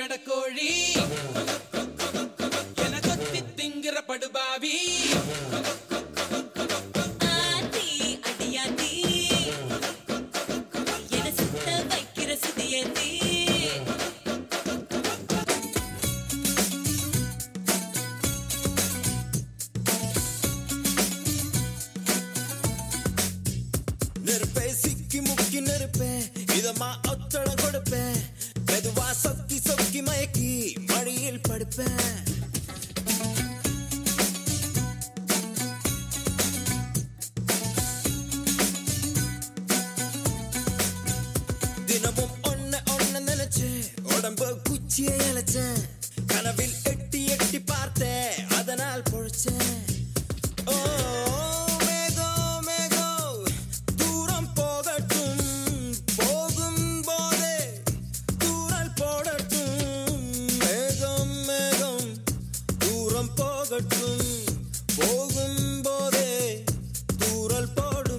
நடக்கோழி என கொத்தி திங்கிற படுபாவி ஆதி அடியாதி என சுத்த வைக்கிற சுதியதி நெருப்பே சிக்கி முக்கி நெருப்பே இதமா ஒத்தடம் கொடுப்பேன் மெதுவா சொக்கி சொக்கி மயக்கி மடியில் படுப்பேன் தினமும் ஒன்ன நினைச்சு உடம்பு குச்சியை இழைச்சேன் கனவில் எட்டி எட்டி பார்த்தேன் அதனால் பொழைச்சேன் ஓ மேகம் மேகம் தூரம் போகட்டும் போகும் போதே தூரல் போடட்டும் மேகம் மேகம் தூரம் போகட்டும் போகும் போதே தூரல் போடும்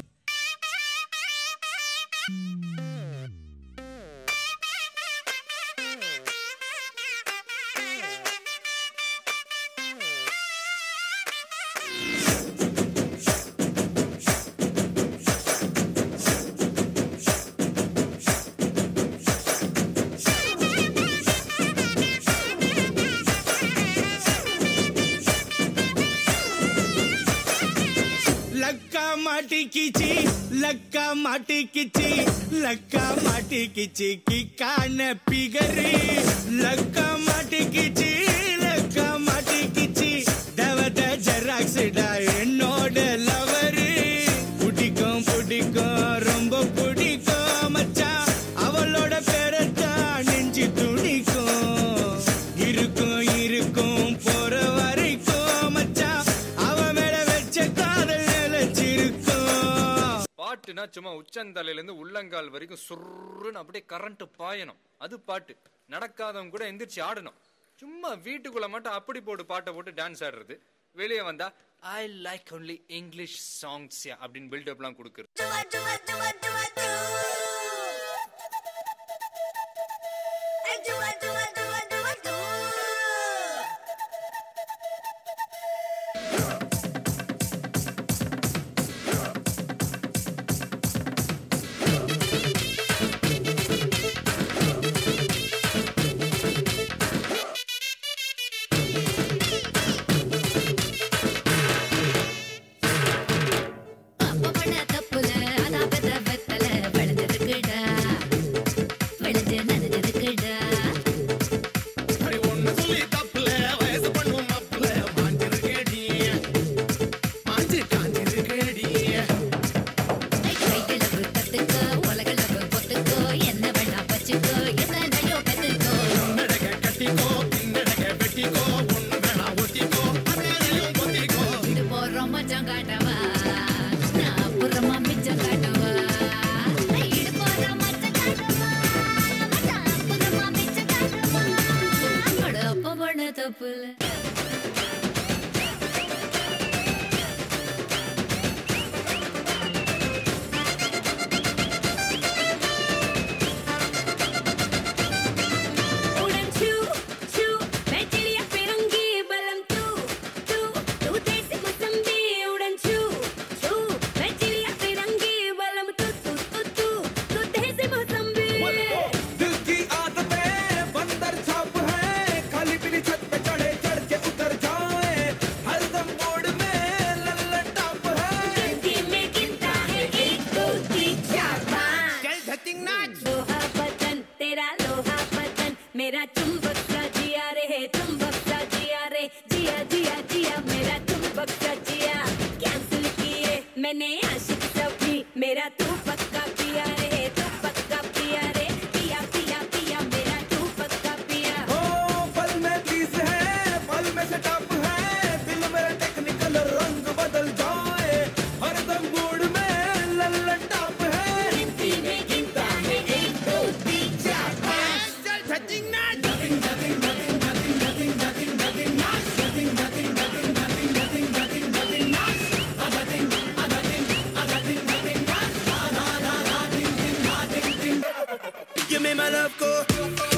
लक्का माटी किची की कान पिगरी लक्का माटी किची दवद जराक्स डाय नोड लवरी पुडिकों ரொம்ப புடிக்கும் மச்சான் அவளோட பேரத்தான் நெஞ்சி துடிக்கும் இருக்கும் போற வரைக்கும் மச்சான் அவ மேல வெச்ச காதல் நிலைச்சிருக்கும் பாட்டுனா சும்மா உச்சந்தலையில இருந்து உள்ளங்கால் வரைக்கும் சுருன்னு அப்படியே கரண்ட் பாயணும் அது பாட்டு நடக்காதவங்க கூட எந்திரிச்சு ஆடணும் சும்மா வீட்டுக்குள்ள மட்டும் அப்படி போட்டு பாட்டை போட்டு டான்ஸ் ஆடுறது வெளியே வந்தா I like only English songs அப்படின்னு பில்டப்லாம் கொடுக்குறது Give me my love, go.